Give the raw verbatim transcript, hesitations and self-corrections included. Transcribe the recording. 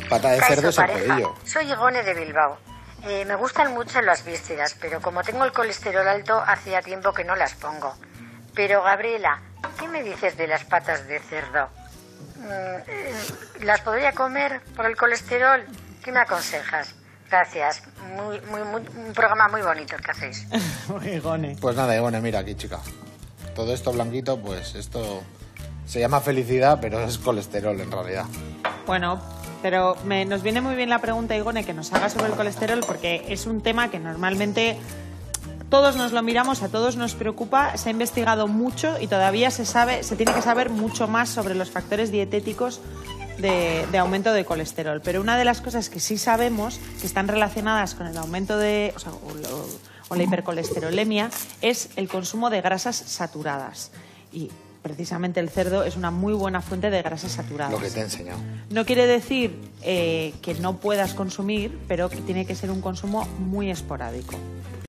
Pata de cerdo es el pareja. pedillo. Soy Igone de Bilbao. Eh, me gustan mucho las vísceras, pero como tengo el colesterol alto, hacía tiempo que no las pongo. Pero, Gabriela, ¿qué me dices de las patas de cerdo? Mm, ¿Las podría comer por el colesterol? ¿Qué me aconsejas? Gracias. Muy, muy, muy, un programa muy bonito que hacéis. Igone. Pues nada, Igone, mira aquí, chica. Todo esto blanquito, pues esto se llama felicidad, pero es colesterol en realidad. Bueno, pero me, nos viene muy bien la pregunta, Igone, que nos haga sobre el colesterol, porque es un tema que normalmente todos nos lo miramos, a todos nos preocupa, se ha investigado mucho y todavía se sabe, se tiene que saber mucho más sobre los factores dietéticos de, de aumento de colesterol. Pero una de las cosas que sí sabemos que están relacionadas con el aumento de, o sea, o, lo, o la hipercolesterolemia es el consumo de grasas saturadas. Y precisamente el cerdo es una muy buena fuente de grasas saturadas. Lo que te he enseñado. No quiere decir eh, que no puedas consumir, pero que tiene que ser un consumo muy esporádico.